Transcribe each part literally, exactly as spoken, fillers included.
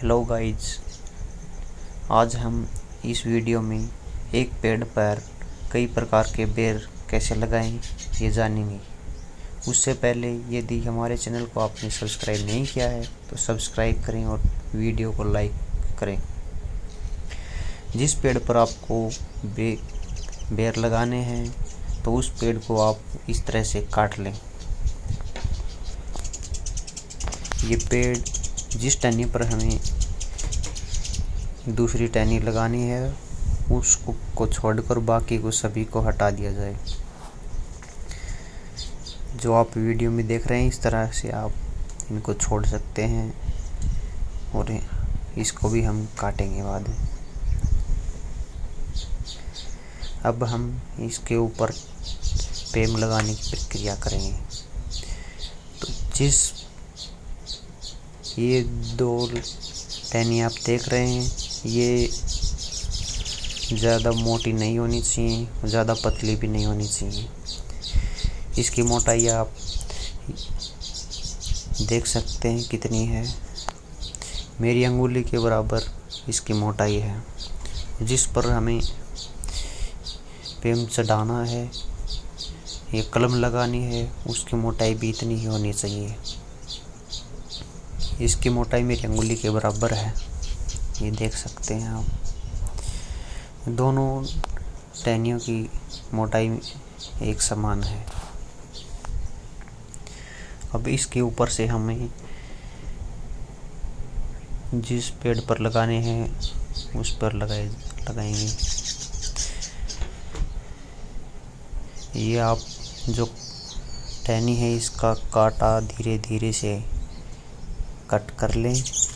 Hello guys, आज हम इस वीडियो में एक पेड़ पर कई प्रकार के बेर कैसे लगाएं ये जानेंगे। उससे पहले यदि हमारे चैनल को आपने सब्सक्राइब नहीं किया है तो सब्सक्राइब करें और वीडियो को लाइक करें। जिस पेड़ पर आपको बे बेर लगाने हैं तो उस पेड़ को आप इस तरह से काट लें। ये पेड़ जिस टहनी पर हमें दूसरी टहनी लगानी है उसको को छोड़कर बाकी को सभी को हटा दिया जाए। जो आप वीडियो में देख रहे हैं इस तरह से आप इनको छोड़ सकते हैं और इसको भी हम काटेंगे बाद में। अब हम इसके ऊपर पेम लगाने की प्रक्रिया करेंगे। तो जिस ये दो टहनी आप देख रहे हैं ये ज़्यादा मोटी नहीं होनी चाहिए, ज़्यादा पतली भी नहीं होनी चाहिए। इसकी मोटाई आप देख सकते हैं कितनी है, मेरी अंगुली के बराबर इसकी मोटाई है। जिस पर हमें पेम चढ़ाना है, ये कलम लगानी है, उसकी मोटाई भी इतनी ही होनी चाहिए। इसकी मोटाई मेरी अंगुली के बराबर है, ये देख सकते हैं आप। दोनों टहनियों की मोटाई एक समान है। अब इसके ऊपर से हमें जिस पेड़ पर लगाने हैं उस पर लगाए लगाएंगे। ये आप जो टहनी है इसका कांटा धीरे धीरे से कट कर लें।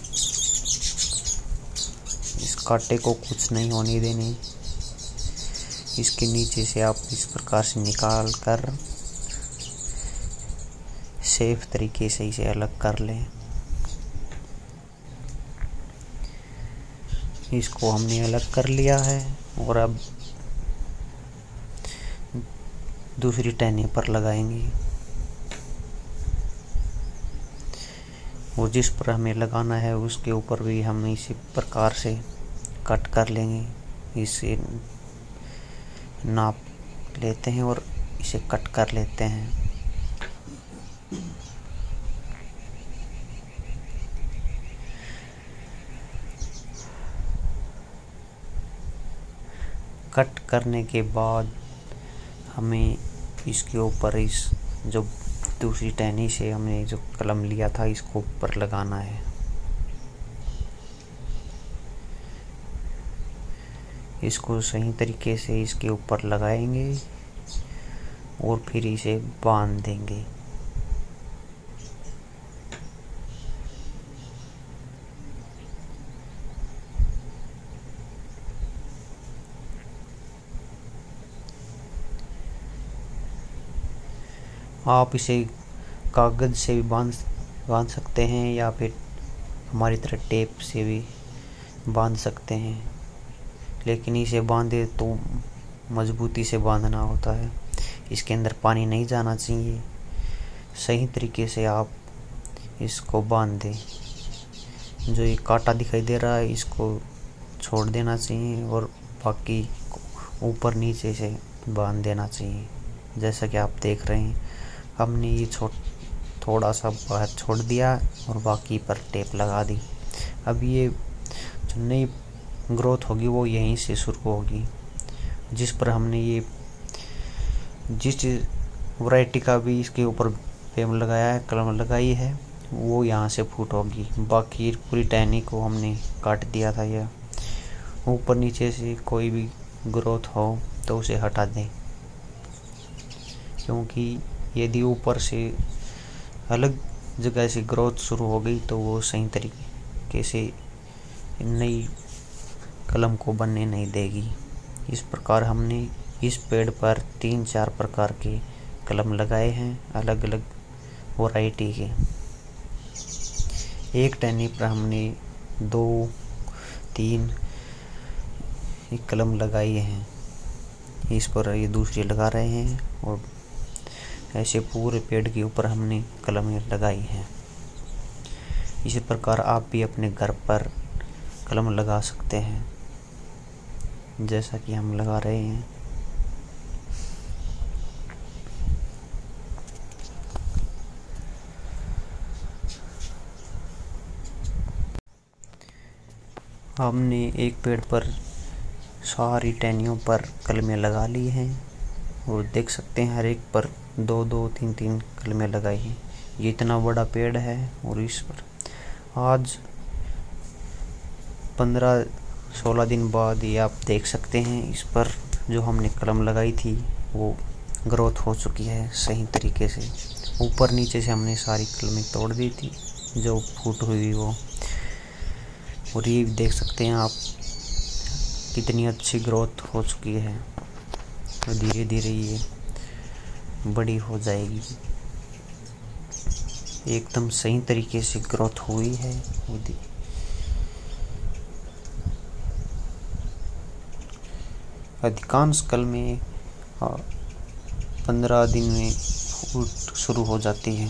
इस कांटे को कुछ नहीं होने देने। इसके नीचे से आप इस प्रकार से निकाल कर सेफ तरीके से इसे अलग कर लें। इसको हमने अलग कर लिया है और अब दूसरी टहनी पर लगाएंगे और जिस पर हमें लगाना है उसके ऊपर भी हम इसी प्रकार से कट कर लेंगे। इसे नाप लेते हैं और इसे कट कर लेते हैं। कट करने के बाद हमें इसके ऊपर इस जो दूसरी टहनी से हमने जो कलम लिया था इसको ऊपर लगाना है। इसको सही तरीके से इसके ऊपर लगाएंगे और फिर इसे बांध देंगे। आप इसे कागज़ से भी बांध बांध सकते हैं या फिर हमारी तरह टेप से भी बांध सकते हैं, लेकिन इसे बांधे तो मजबूती से बांधना होता है। इसके अंदर पानी नहीं जाना चाहिए। सही तरीके से आप इसको बांध दें। जो ये कांटा दिखाई दे रहा है इसको छोड़ देना चाहिए और बाकी ऊपर नीचे से बांध देना चाहिए। जैसा कि आप देख रहे हैं हमने ये छोड़ थोड़ा सा बाहर छोड़ दिया और बाकी पर टेप लगा दी। अब ये जो नई ग्रोथ होगी वो यहीं से शुरू होगी। जिस पर हमने ये जिस वैरायटी का भी इसके ऊपर पेम लगाया है, कलम लगाई है, वो यहाँ से फूट होगी। बाकी पूरी टहनी को हमने काट दिया था। यह ऊपर नीचे से कोई भी ग्रोथ हो तो उसे हटा दें, क्योंकि यदि ऊपर से अलग जगह से ग्रोथ शुरू हो गई तो वो सही तरीके से नई कलम को बनने नहीं देगी। इस प्रकार हमने इस पेड़ पर तीन चार प्रकार के कलम लगाए हैं, अलग अलग वैरायटी के। एक टहनी पर हमने दो तीन कलम लगाई हैं, इस पर ये दूसरी लगा रहे हैं और ऐसे पूरे पेड़ के ऊपर हमने कलमें लगाई हैं। इसी प्रकार आप भी अपने घर पर कलम लगा सकते हैं, जैसा कि हम लगा रहे हैं। हमने एक पेड़ पर सारी टहनियों पर कलमें लगा ली हैं और देख सकते हैं हर एक पर दो दो तीन तीन कलमें लगाई हैं। ये इतना बड़ा पेड़ है और इस पर आज पंद्रह सोलह दिन बाद ये आप देख सकते हैं, इस पर जो हमने कलम लगाई थी वो ग्रोथ हो चुकी है सही तरीके से। ऊपर नीचे से हमने सारी कलमें तोड़ दी थी जो फूट हुई वो, और ये देख सकते हैं आप कितनी अच्छी ग्रोथ हो चुकी है। तो धीरे धीरे ये बड़ी हो जाएगी, एकदम सही तरीके से ग्रोथ हुई है। अधिकांश कलमें पंद्रह दिन में फूट शुरू हो जाती है।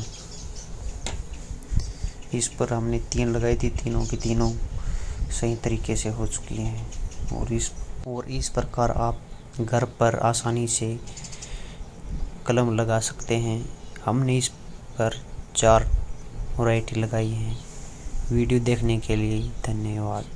इस पर हमने तीन लगाई थी, तीनों की तीनों सही तरीके से हो चुकी हैं और इस और इस प्रकार आप घर पर आसानी से कलम लगा सकते हैं। हमने इस पर चार वैरायटी लगाई हैं। वीडियो देखने के लिए धन्यवाद।